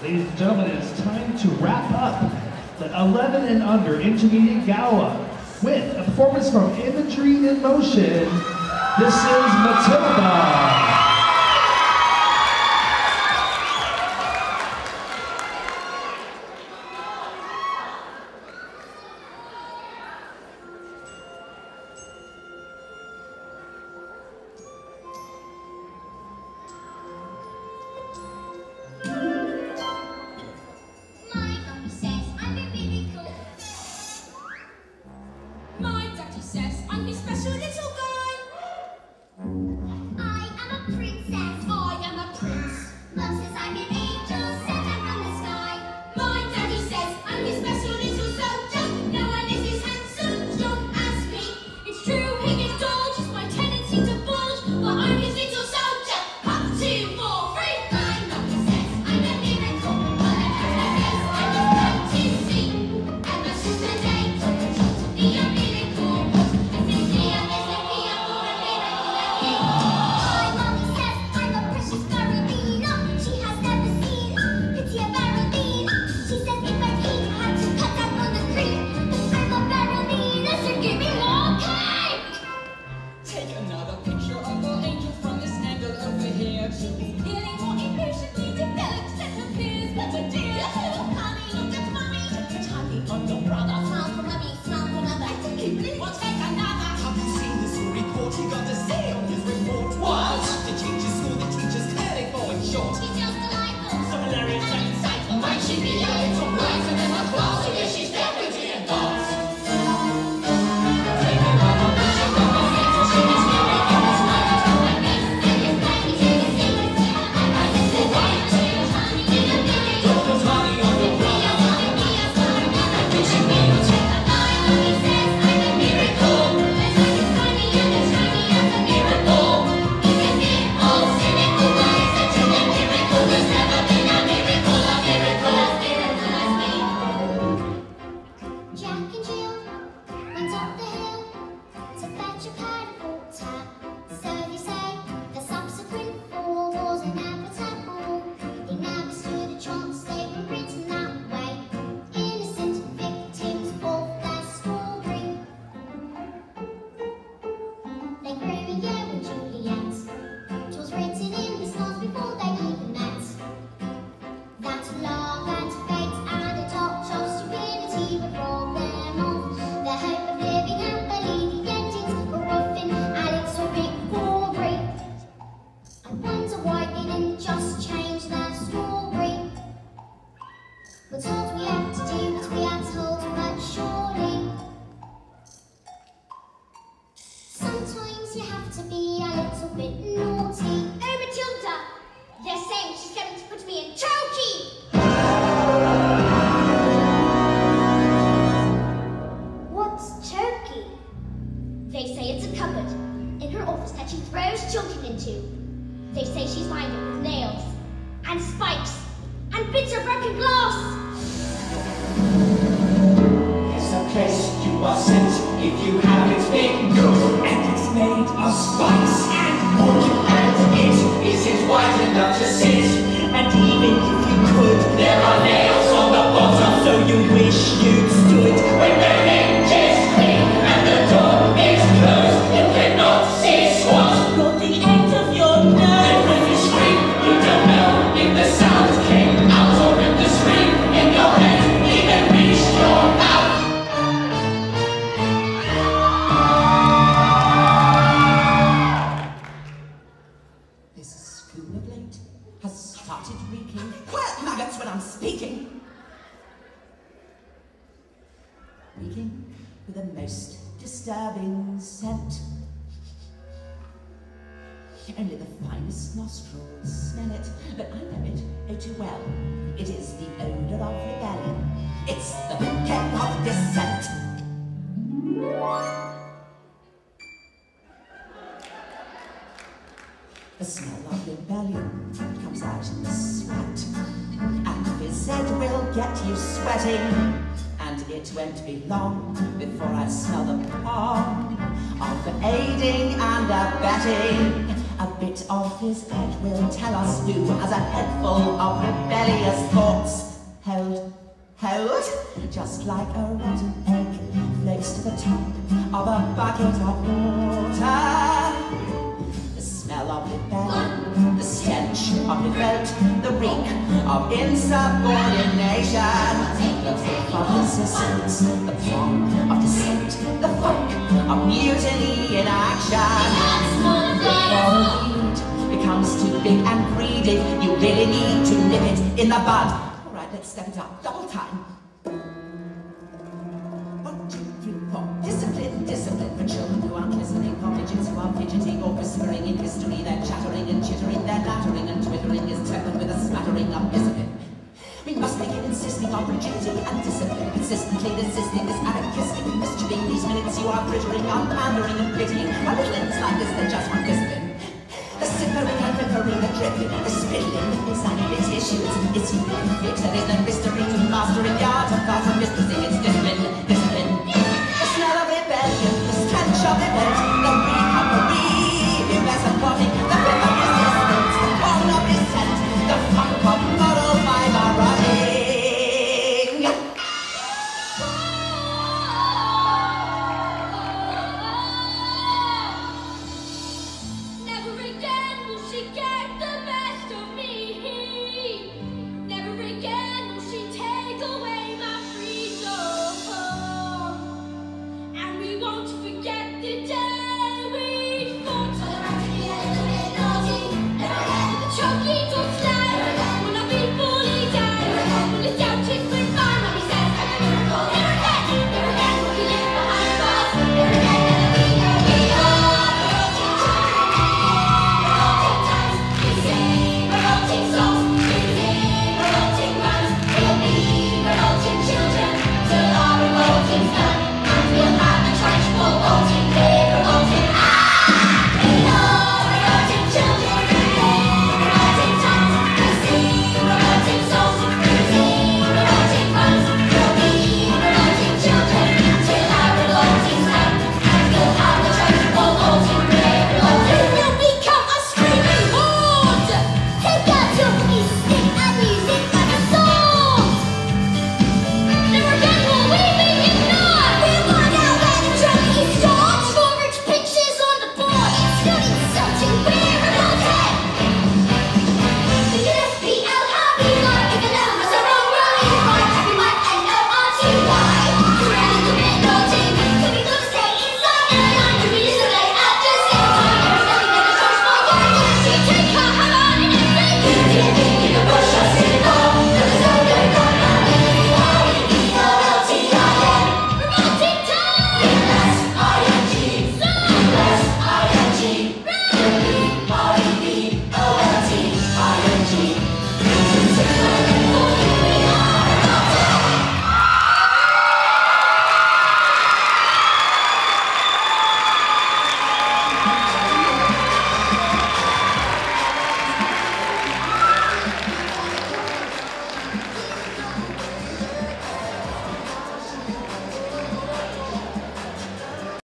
Ladies and gentlemen, it is time to wrap up the 11 and under intermediate gala with a performance from Imagery in Motion. This is Matilda. Only the finest nostrils smell it, but I know it oh too well. It is the odour of rebellion. It's the bouquet of dissent. The smell of rebellion comes out in the sweat, and his head will get you sweating. And it won't be long before I smell the palm of aiding and abetting. A bit of his head will tell us who has a head full of rebellion. rebellious thoughts held, just like a rotten egg floats to the top of a bucket of water. The smell of rebellion, the stench of revolt, the reek of insubordination, the thick of resistance, the pong of dissent, the funk of mutiny in action. Before a weed becomes too big and greedy, you really need to nip it in the bud. All right, let's step it up, double time. 1, 2, 3, 4. Discipline, discipline for children who aren't listening, for midgets who are fidgeting or whispering in history. They're chattering and chittering, they're nattering and twittering is tempered with a smattering of discipline. We must begin insisting on rigidity and discipline, consistently resisting this anarchistic mischieving. These minutes you are frittering, on pandering and pitying. A little ends like this, they just want discipline. The sippering and rippering, the dripping, the spilling, it's like its issues, it's fit. There is no mystery to mastering the art of class and mistressing. It's discipline, discipline. The smell of rebellion, the stench of revolt, the recovery, investment plotting, the fifth of resistance, the bone of dissent, the funk of moral fiber rotting. Never again will she get the best of me. Never again will she take away my freedom. And we won't forget the day we fought for the right to be a little bit naughty. Never again will the chunky don't slide. Will not be fully down. Will the doubt it when fine when he says I'm a miracle. Never again will he live behind bars. Never again will he know we are revolting songs, we sing revolting rhymes. We'll be revolting children till our revolting's done. And we'll have the trench full revolting, big revolting. We are revolting children, we sing revolting tongues. We sing revolting songs, we sing revolting rhymes. We'll be revolting children till our revolting's done. And we'll have the trench full revolting, big revolting. We'll become a screaming horde. Take out your stick and use it like a sword. Never again will we be ignored. We'll find out where the trouble is stored. Storage pictures on the board. It's not insulting, we're revolted. We can SPL happy life. We can have us our own running right. Happy might N-O-R-T-Y. 'Cause we're a little bit naughty. So we gotta stay inside and line. To be isolate at the same time. Every Sunday, never charge for your identity. Take our hand on and everything.